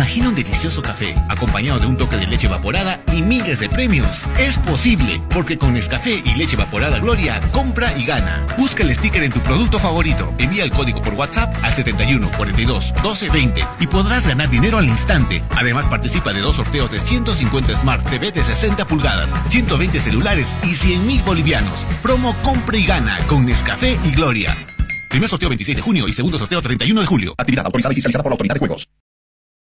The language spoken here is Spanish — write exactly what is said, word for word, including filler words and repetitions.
Imagina un delicioso café acompañado de un toque de leche evaporada y miles de premios. Es posible, porque con Nescafé y leche evaporada Gloria, compra y gana. Busca el sticker en tu producto favorito. Envía el código por WhatsApp al setenta y uno, cuarenta y dos, doce, veinte y podrás ganar dinero al instante. Además, participa de dos sorteos de ciento cincuenta Smart T V de sesenta pulgadas, ciento veinte celulares y cien mil bolivianos. Promo compra y gana con Nescafé y Gloria. Primer sorteo veintiséis de junio y segundo sorteo treinta y uno de julio. Actividad autorizada y fiscalizada por la Autoridad de Juegos.